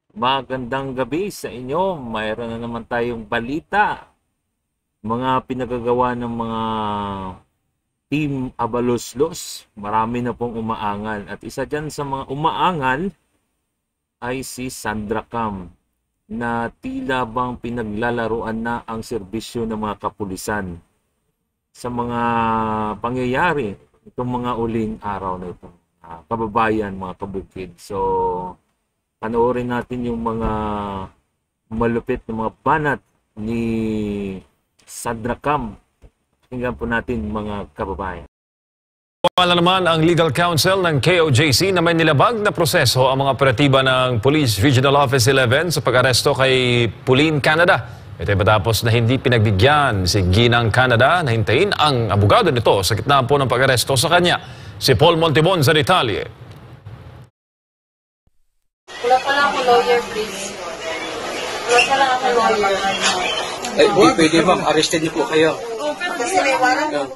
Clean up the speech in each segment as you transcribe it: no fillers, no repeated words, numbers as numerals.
Magandang gabi sa inyo. Mayroon na naman tayong balita. Mga pinagagawa ng mga Team Abaloslos. Marami na pong umaangal. At isa dyan sa mga umaangal ay si Sandra Cam, na tila bang pinaglalaruan na ang serbisyo ng mga kapulisan sa mga pangyayari itong mga uling araw na ito. Kababayan, mga kabukid. So, panoorin natin yung mga malupit na mga banat ni Sandra Cam. Tingnan po natin, mga kababayan. Wala naman ang legal counsel ng KOJC na may nilabag na proseso ang mga operatiba ng Police Regional Office 11 sa pag-aresto kay Pauline Canada. Ito ay matapos na hindi pinagbigyan si Ginang Canada na hintayin ang abogado nito sa gitna po ng pag-aresto sa kanya. Si Paul Montibon sa detalye. Wala pala ako lawyer, please. Wala pala ako lawyer. Ay, di pwede bang arrested niyo po kayo? Kasi may warrant.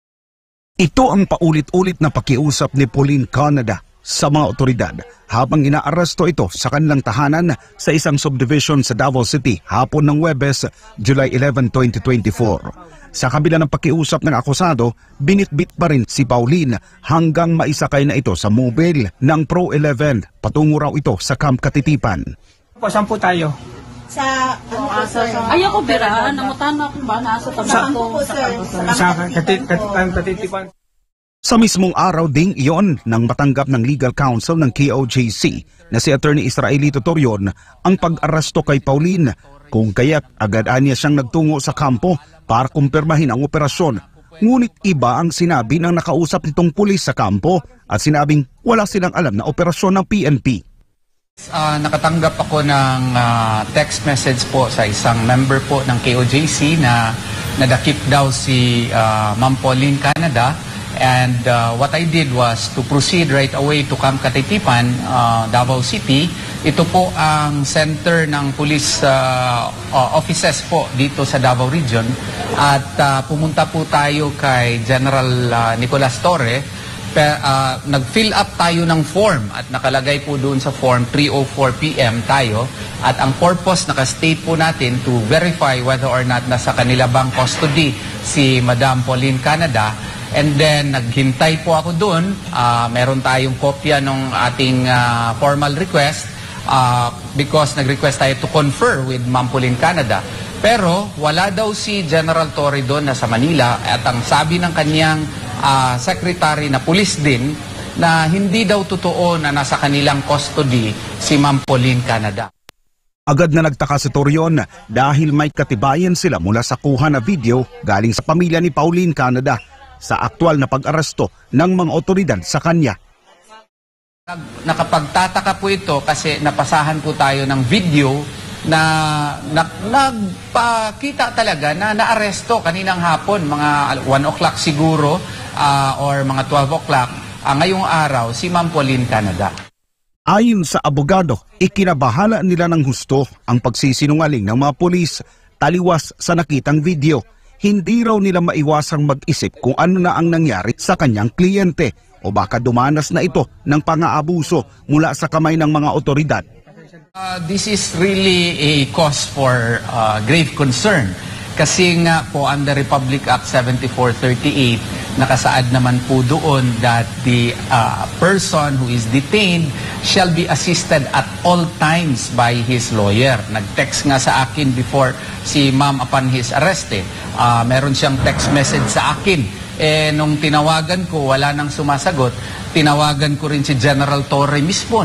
Ito ang paulit-ulit na pakiusap ni Pauline Canada sa mga otoridad habang inaaresto ito sa kanilang tahanan sa isang subdivision sa Davao City hapon ng Huwebes, July 11, 2024. Sa kabila ng pakiusap ng akusado, binitbit pa rin si Pauline hanggang maisakay na ito sa mobile ng Pro 11. Patungo raw ito sa Camp Katitipan. Saan po tayo? Sa, Ayoko biraan, namutan na akong ba nasa tabako. Sa Katitipan. Sa mismong araw ding iyon nang matanggap ng legal counsel ng KOJC na si Attorney Israelito Torion ang pag-aresto kay Pauline, kung kaya't agad niya siyang nagtungo sa kampo para kumpirmahin ang operasyon. Ngunit iba ang sinabi ng nakausap nitong pulis sa kampo at sinabing wala silang alam na operasyon ng PNP. Nakatanggap ako ng text message po sa isang member po ng KOJC na nadakip daw si Ma'am Pauline Canada. And what I did was to proceed right away to Camp Katitipan, Davao City. Ito po ang center ng police offices po dito sa Davao Region. At pumunta po tayo kay General Nicolas Torre. Nag-fill up tayo ng form at nakalagay po doon sa form 3:04 PM tayo. At ang purpose, nakastate po natin to verify whether or not nasa kanila bang custody si Madam Pauline Canada. And then, naghintay po ako doon. Meron tayong kopya ng ating formal request because nag-request tayo to confer with Ma'am Pauline Canada. Pero, wala daw si General Torre doon na sa Manila at ang sabi ng kanyang secretary na police din na hindi daw totoo na nasa kanilang custody si Ma'am Pauline Canada. Agad na nagtaka si Torion dahil may katibayan sila mula sa kuha na video galing sa pamilya ni Pauline Canada sa aktwal na pag-aresto ng mga otoridad sa kanya. Nakapagtataka po ito kasi napasahan po tayo ng video na nagpakita talaga na naaresto kaninang hapon, mga 1 o'clock siguro or mga 12 o'clock ngayong araw si Ma'am Pauline Canada. Ayon sa abogado, ikinabahala nila ng husto ang pagsisinungaling ng mga pulis taliwas sa nakitang video. Hindi raw nila maiwasang mag-isip kung ano na ang nangyari sa kanyang kliyente o baka dumanas na ito ng pang-aabuso mula sa kamay ng mga otoridad. This is really a cause for grave concern kasi nga po under Republic Act 7438 nakasaad naman po doon that the person who is detained shall be assisted at all times by his lawyer. Nag-text nga sa akin before si ma'am upon his arrest. Meron siyang text message sa akin. Nung tinawagan ko, wala nang sumasagot. Tinawagan ko rin si General Torre mismo.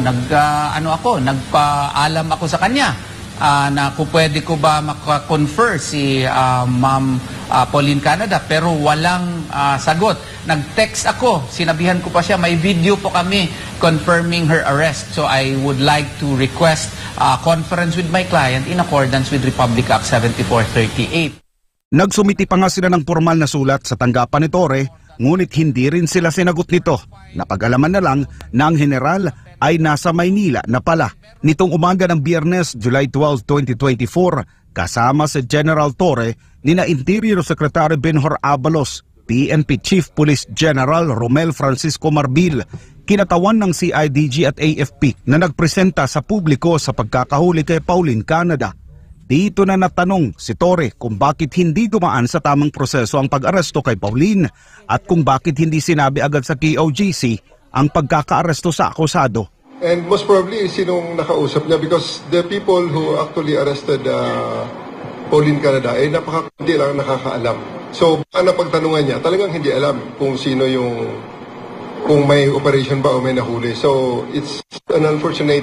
Nagpaalam ako sa kanya na kung pwede ko ba makakonfer si Ma'am Pauline Canada, pero walang sagot. Nag-text ako, sinabihan ko pa siya, may video po kami confirming her arrest. So I would like to request a conference with my client in accordance with Republic Act 7438. Nagsumiti pa nga sila ng formal na sulat sa tanggapan ni Torre, ngunit hindi rin sila sinagot nito. Napag-alaman na lang na ang general ay nasa Maynila na pala. Nitong umaga ng Biyernes, July 12, 2024, kasama si General Torre, nina Interior Secretary Benhur Abalos, PNP Chief Police General Romel Francisco Marbil, kinatawan ng CIDG at AFP na nagpresenta sa publiko sa pagkakahuli kay Pauline Canada. Dito na natanong si Torre kung bakit hindi dumaan sa tamang proseso ang pag-aresto kay Pauline at kung bakit hindi sinabi agad sa KOJC ang pagkaka-aresto sa akusado. And most probably, sinong nakausap niya because the people who actually arrested Pauline Canada ay napakakunti lang nakakaalam. So, baka napagtanungan niya, talagang hindi alam kung sino kung may operation ba o may nahuli. So, it's an unfortunate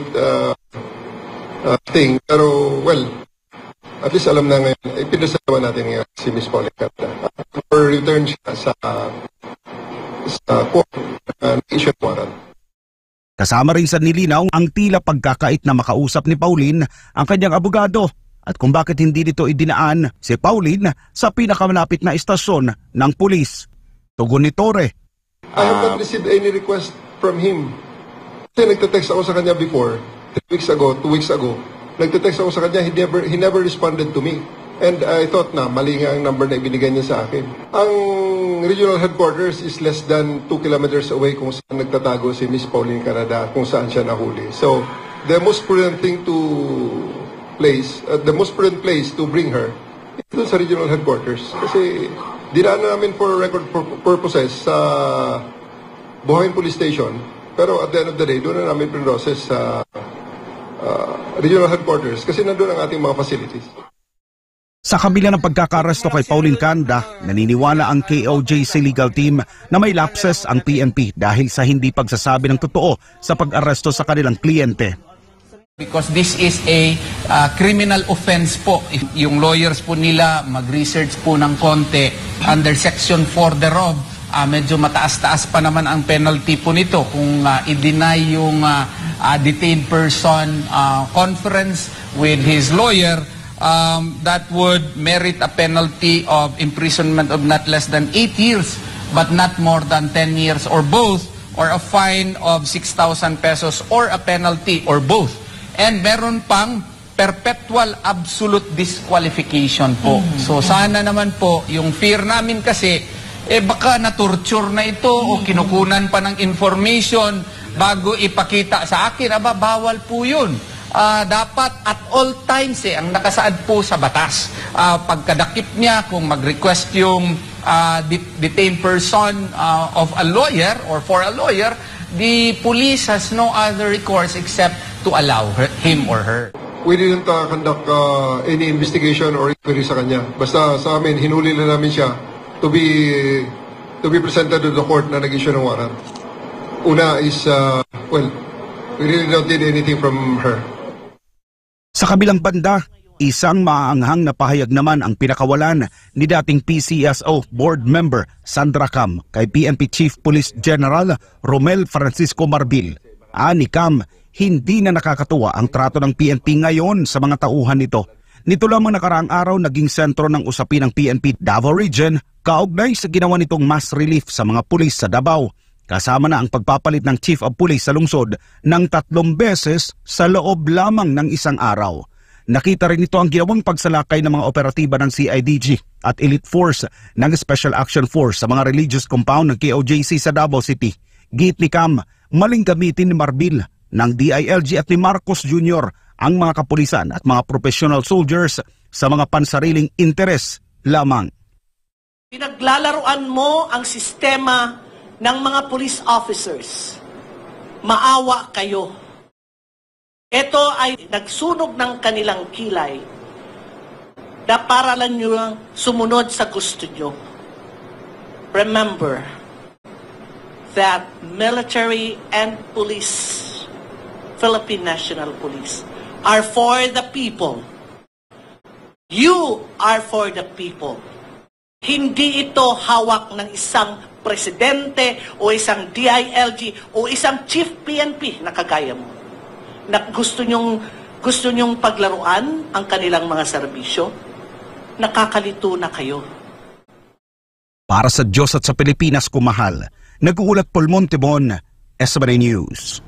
thing. Pero, well, at least alam na ngayon, pinasalaman natin ngayon si Miss Pauline Canada. For return siya sa court issue warrant. Kasama rin sa nilinaw ang tila pagkakait na makausap ni Pauline ang kanyang abogado at kung bakit hindi dito idinaan si Pauline sa pinakamalapit na istasyon ng pulis. Tugon ni Torre. I have not received any request from him. Kasi nagte-text ako sa kanya before, 3 weeks ago, 2 weeks ago. Nagte-text ako sa kanya, he never responded to me. And I thought na mali nga ang number na ibinigay niya sa akin. Ang regional headquarters is less than 2 kilometers away kung saan nagtatago si Miss Pauline Canada, kung saan siya nahuli. So, the most prudent place to bring her ito sa regional headquarters. Kasi dinaan namin for record purposes sa Buhangin Police Station. Pero at the end of the day, doon na namin pinroses sa regional headquarters kasi nandun ang ating mga facilities. Sa kabila ng pagkakaresto kay Pauline Canada, naniniwala ang KOJC legal team na may lapses ang PNP dahil sa hindi pagsasabi ng totoo sa pag-aresto sa kanilang kliyente. Because this is a criminal offense po. Yung lawyers po nila mag-research po ng konti under Section 4 thereof. Medyo mataas-taas pa naman ang penalty po nito kung i-deny yung detained person conference with his lawyer. That would merit a penalty of imprisonment of not less than 8 years but not more than 10 years or both, or a fine of 6,000 pesos or a penalty or both. And meron pang perpetual absolute disqualification po. So sana naman po, yung fear namin kasi, baka na-torture na ito o kinukunan pa ng information bago ipakita sa akin. Bawal po yun. Dapat at all times ang nakasaad po sa batas. Pagkadakip niya, kung mag-request yung detained person of a lawyer or for a lawyer, the police has no other recourse except to allow him or her. We didn't conduct any investigation or inquiry sa kanya. Basta sa amin, hinuli na namin siya to be presented to the court na nag-issue ng warrant. Una is, we really don't need anything from her. Sa kabilang banda, isang maaanghang na pahayag naman ang pinakawalan ni dating PCSO board member Sandra Cam kay PNP Chief Police General Romel Francisco Marbil. Ani Cam, hindi na nakakatuwa ang trato ng PNP ngayon sa mga tauhan nito. Nito lamang nakaraang araw naging sentro ng usapin ng PNP Davao Region kaugnay sa ginawa nitong mass relief sa mga pulis sa Davao. Kasama na ang pagpapalit ng Chief of Police sa lungsod ng 3 beses sa loob lamang ng isang araw. Nakita rin ito ang ginawang pagsalakay ng mga operatiba ng CIDG at Elite Force ng Special Action Force sa mga religious compound ng KOJC sa Davao City. Git ni Cam, maling gamitin ni Marbil ng DILG at ni Marcos Jr. ang mga kapulisan at mga professional soldiers sa mga pansariling interes lamang. Pinaglalaruan mo ang sistema ng mga police officers. Maawa kayo. Ito ay nagsunog ng kanilang kilay na para lang nyo sumunod sa gusto nyo. Remember that military and police, Philippine National Police, are for the people. You are for the people. Hindi ito hawak ng isang presidente o isang DILG o isang chief PNP na kagaya mo. Na gusto nyong paglaruan ang kanilang mga serbisyo, nakakalito na kayo. Para sa Diyos at sa Pilipinas kumahal, nag-uulat Paul Montebon, SMNA News.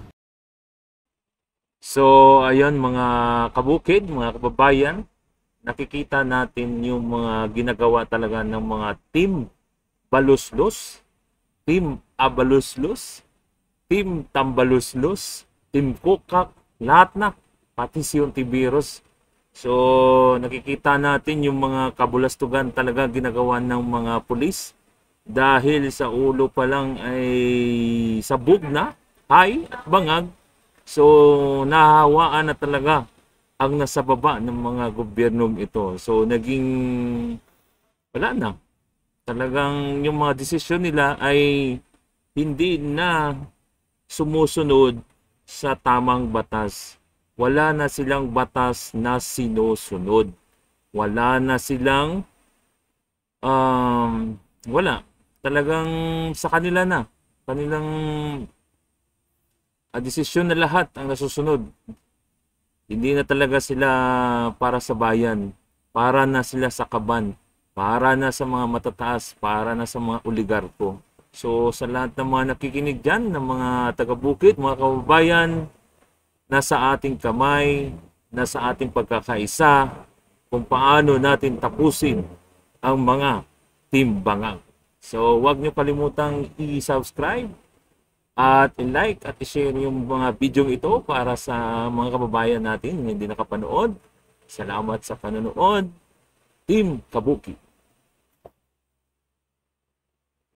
So, ayun mga kabukid, mga kababayan, nakikita natin yung mga ginagawa talaga ng mga team Baluslos, Team Abaluslos, Team Tambaluslos, Team Kukak, lahat na, pati si Ontiveros. So, nakikita natin yung mga kabulastugan talaga ginagawa ng mga pulis dahil sa ulo pa lang ay sabog na, hay at bangag. So, nahahawaan na talaga ang nasa baba ng mga gobyernong ito. So, naging wala na. Talagang yung mga desisyon nila ay hindi na sumusunod sa tamang batas. Wala na silang batas na sinusunod. Wala na silang wala. Talagang sa kanila na. Kanilang desisyon na lahat ang nasusunod. Hindi na talaga sila para sa bayan. Para na sila sa kaban. Para na sa mga matataas. Para na sa mga oligarko. So sa lahat ng mga nakikinig dyan, ng mga taga-bukid, mga kababayan, nasa ating kamay, nasa ating pagkakaisa, kung paano natin tapusin ang mga Team Bangag. So huwag nyo kalimutang i-subscribe at i-like at i-share yung mga video ito para sa mga kababayan natin na hindi nakapanood. Salamat sa panonood. Team Kabuki.